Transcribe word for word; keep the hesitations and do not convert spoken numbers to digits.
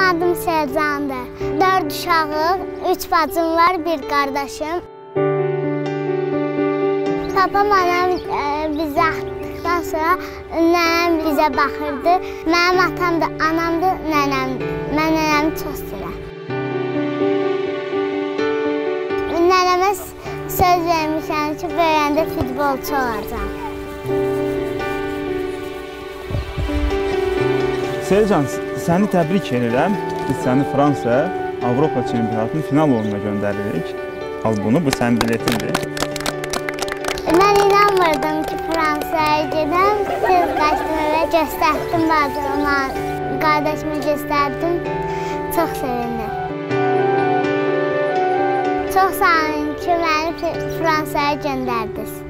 adım Selcandır. Dörd uşağıq, üç bacım var, bir qardaşım. Papam, anam e, bizi atdıqdan sonra nənəm bizə baxırdı. Mənim atam da, anam da nənəmdir. Mən nənəmi çox istəyirəm. Nənəmə söz vermişəm ki, böyüyəndə futbolçu olacağam. Selcan, səni təbrik edirəm. Biz səni Fransa Avropa çempionatının final oyununa göndəririk. Al bunu, bu sənin biletindir. Mən inanmırdım ki, Fransaya gedəm. Tez qaçdım və göstərdim bacıma, qardaşıma göstərdim. Çox sevindim. Çox sağ olun ki, məni Fransaya göndərdiniz.